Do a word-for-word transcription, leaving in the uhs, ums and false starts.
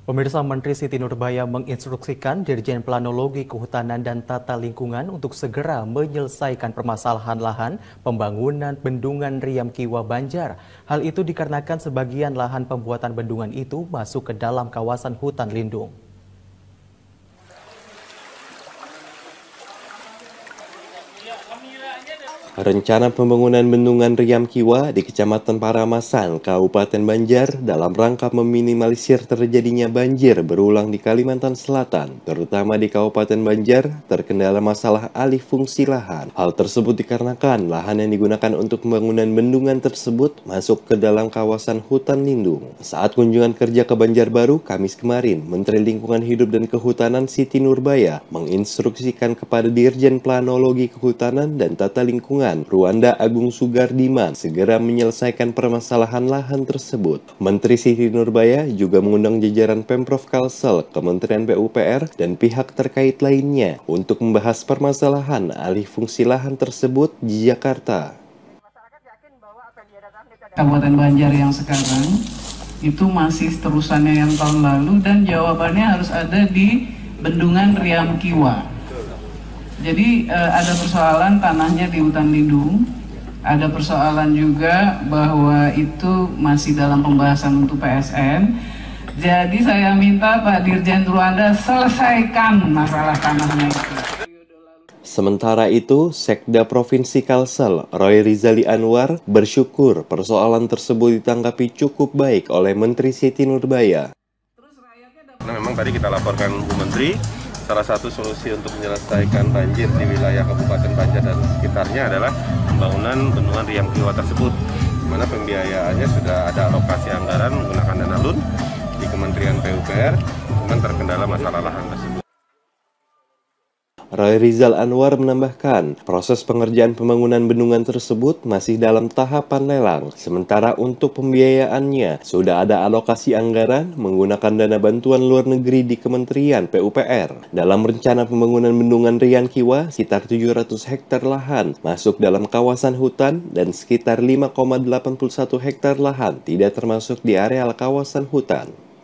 Pemirsa, Menteri Siti Nurbaya menginstruksikan Dirjen Planologi Kehutanan dan Tata Lingkungan untuk segera menyelesaikan permasalahan lahan pembangunan bendungan Riam Kiwa Banjar. Hal itu dikarenakan sebagian lahan pembuatan bendungan itu masuk ke dalam kawasan hutan lindung. Rencana pembangunan bendungan Riam Kiwa di Kecamatan Paramasan, Kabupaten Banjar dalam rangka meminimalisir terjadinya banjir berulang di Kalimantan Selatan, terutama di Kabupaten Banjar, terkendala masalah alih fungsi lahan. Hal tersebut dikarenakan lahan yang digunakan untuk pembangunan bendungan tersebut masuk ke dalam kawasan hutan lindung. Saat kunjungan kerja ke Banjarbaru Kamis kemarin, Menteri Lingkungan Hidup dan Kehutanan Siti Nurbaya menginstruksikan kepada Dirjen Planologi Kehutanan dan Tata Lingkungan Ruanda Agung Sugardiman segera menyelesaikan permasalahan lahan tersebut. Menteri Siti Nurbaya juga mengundang jajaran Pemprov Kalsel, Kementerian P U P R, dan pihak terkait lainnya untuk membahas permasalahan alih fungsi lahan tersebut di Jakarta. Kabupaten Banjar yang sekarang itu masih terusannya yang tahun lalu dan jawabannya harus ada di Bendungan Riam Kiwa. Jadi eh, ada persoalan tanahnya di hutan lindung, ada persoalan juga bahwa itu masih dalam pembahasan untuk P S N. Jadi saya minta Pak Dirjen Ruanda selesaikan masalah tanahnya itu. Sementara itu, Sekda Provinsi Kalsel, Roy Rizali Anwar, bersyukur persoalan tersebut ditanggapi cukup baik oleh Menteri Siti Nurbaya. Nah, memang tadi kita laporkan Bu Menteri, salah satu solusi untuk menyelesaikan banjir di wilayah Kabupaten Banjar dan sekitarnya adalah pembangunan bendungan Riam Kiwa tersebut, di mana pembiayaannya sudah ada alokasi anggaran menggunakan dana L U N di Kementerian P U P R, cuman terkendala masalah lahan tersebut. Roy Rizal Anwar menambahkan, proses pengerjaan pembangunan bendungan tersebut masih dalam tahapan lelang. Sementara untuk pembiayaannya, sudah ada alokasi anggaran menggunakan dana bantuan luar negeri di Kementerian P U P R. Dalam rencana pembangunan bendungan Riam Kiwa, sekitar tujuh ratus hektar lahan masuk dalam kawasan hutan dan sekitar lima koma delapan puluh satu hektar lahan tidak termasuk di areal kawasan hutan.